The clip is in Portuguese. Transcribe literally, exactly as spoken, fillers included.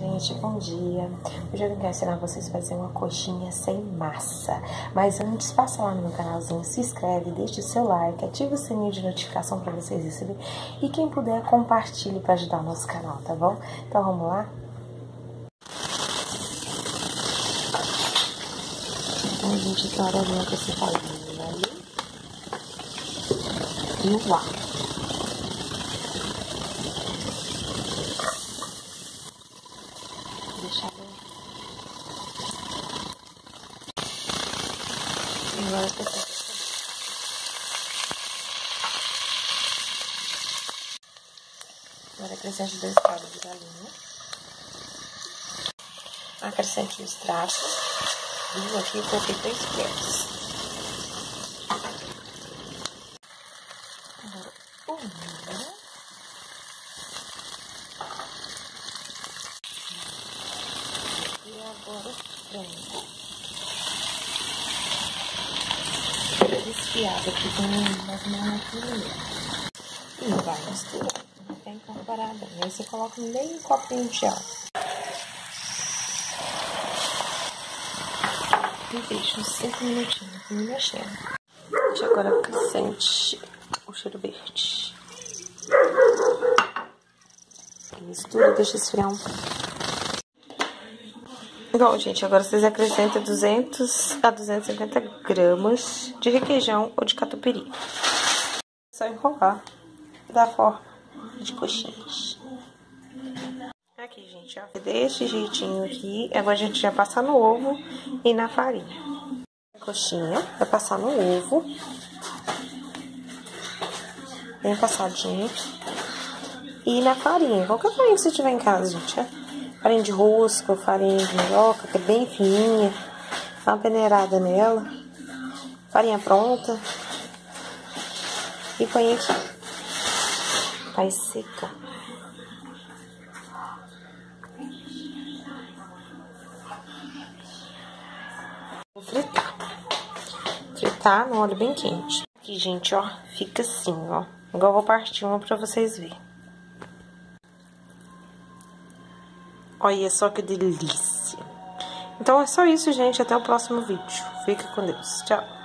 Gente, bom dia. Hoje eu vim ensinar vocês a fazer uma coxinha sem massa. Mas antes, passa lá no meu canalzinho, se inscreve, deixa o seu like, ativa o sininho de notificação para vocês receberem. E quem puder, compartilhe para ajudar o nosso canal, tá bom? Então vamos lá? Então a gente tem a arominha com esse farinha ali. E o ar. Deixar bem. Agora eu tô Agora acrescente dois caldos de galinha. Acrescente o extrato. E aqui eu coloquei três colheres. Agora o milho. E agora o frango. Desfiado aqui com umas mãos aqui. E vai misturar. Até incorporar bem. Aí você coloca meio copinho de água. E deixa uns cinco minutinhos aqui me mexendo. E agora acrescente o cheiro verde. E mistura e deixa esfriar um pouco. Bom, gente, agora vocês acrescentam duzentos a duzentos e cinquenta gramas de requeijão ou de catupiry. É só enrolar da forma de coxinhas. Aqui, gente, ó, desse jeitinho aqui. Agora a gente vai passar no ovo e na farinha. A coxinha vai passar no ovo. Bem passadinho. E na farinha. Qualquer farinha que você tiver em casa, gente, ó. Farinha de rosca, farinha de mandioca, que é bem fininha. Dá uma peneirada nela. Farinha pronta. E põe aqui. Vai secar. Vou fritar. Fritar no óleo bem quente. Aqui, gente, ó, fica assim, ó. Igual eu vou partir uma pra vocês verem. Olha só que delícia. Então é só isso, gente. Até o próximo vídeo. Fica com Deus. Tchau.